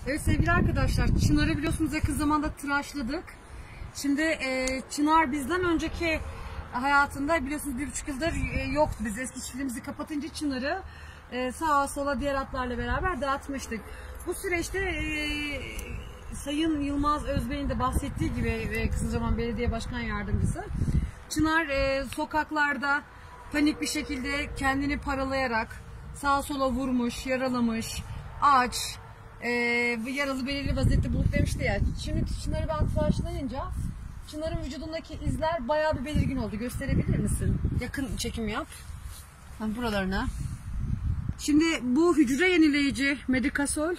Evet sevgili arkadaşlar, Çınar'ı biliyorsunuz yakın zamanda tıraşladık. Şimdi Çınar bizden önceki hayatında biliyorsunuz 1,5 yıldır yoktu. Biz eski çiftliğimizi kapatınca Çınar'ı sağa sola diğer atlarla beraber dağıtmıştık. Bu süreçte Sayın Yılmaz Özbey'in de bahsettiği gibi Kızılcahamam Belediye Başkan Yardımcısı, Çınar sokaklarda panik bir şekilde kendini paralayarak sağa sola vurmuş, yaralamış, aç, yaralı belirli vaziyette bulduk demişti ya. Şimdi Çınar'ı ben tıraşlayınca Çınar'ın vücudundaki izler bayağı bir belirgin oldu. Gösterebilir misin? Yakın çekim yap. Buralarına. Şimdi bu hücre yenileyici Medikasol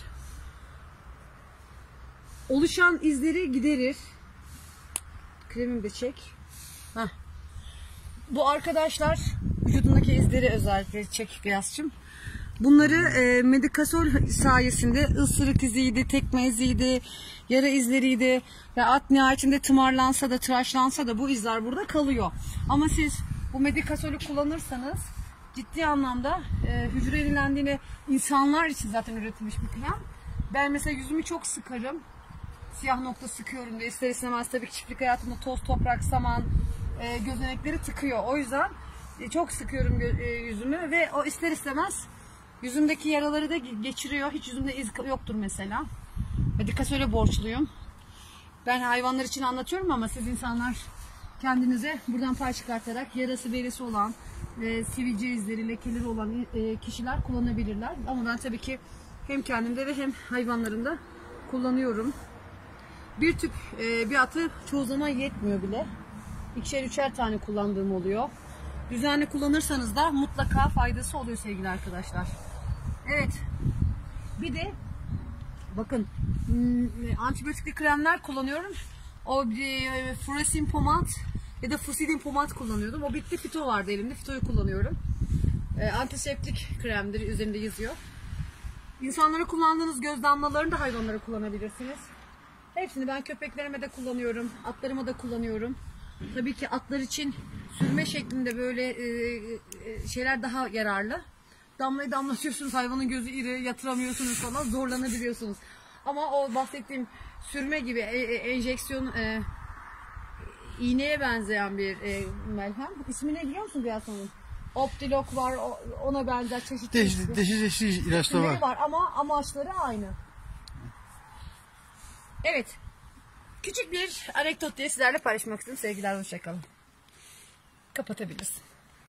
oluşan izleri giderir. Kremimi de çek. Heh. Bu arkadaşlar vücudundaki izleri özellikle çek Beyazcığım. Bunları Medikasol sayesinde ısırık iziydi, tekme iziydi, yara izleriydi ve at nihayetinde tımarlansa da tıraşlansa da bu izler burada kalıyor. Ama siz bu Medikasol'ü kullanırsanız ciddi anlamda hücre yenilendiğini, insanlar için zaten üretilmiş bir krem. Ben mesela yüzümü çok sıkarım. Siyah nokta sıkıyorum diye ister istemez tabii ki çiftlik hayatında toz, toprak, saman, gözenekleri tıkıyor. O yüzden çok sıkıyorum yüzümü ve o ister istemez yüzümdeki yaraları da geçiriyor. Hiç yüzümde iz yoktur mesela. Medikasol'e borçluyum. Ben hayvanlar için anlatıyorum ama siz insanlar kendinize buradan pay çıkartarak yarası beresi olan, sivilce izleri, lekeleri olan kişiler kullanabilirler. Ama ben tabii ki hem kendimde ve hem hayvanlarımda kullanıyorum. Bir tüp bir atı çoğu zaman yetmiyor bile. 2'şer 3'er tane kullandığım oluyor. Düzenli kullanırsanız da mutlaka faydası oluyor sevgili arkadaşlar. Evet. Bir de bakın antibiyotikli kremler kullanıyorum. O Furosin Pomat ya da Fusidin Pomat kullanıyordum. O bitti, Fito vardı elimde. Fito'yu kullanıyorum. Antiseptik kremdir, üzerinde yazıyor. İnsanlara kullandığınız göz damlalarını da hayvanlara kullanabilirsiniz. Hepsini ben köpeklerime de kullanıyorum, atlarıma da kullanıyorum. Tabii ki atlar için sürme şeklinde böyle şeyler daha yararlı. Damlayı damlatıyorsunuz, hayvanın gözü iri, yatıramıyorsunuz falan, zorlanabiliyorsunuz. Ama o bahsettiğim sürme gibi enjeksiyon, iğneye benzeyen bir melhem. İsmi ne biliyor musun biraz onun? Optilok var, ona benzer çeşitli ilaçlar var ama amaçları aynı. Evet. Küçük bir anekdot diye sizlerle paylaşmak istedim. Sevgiler, hoşça kalın. Kapatabilirsin.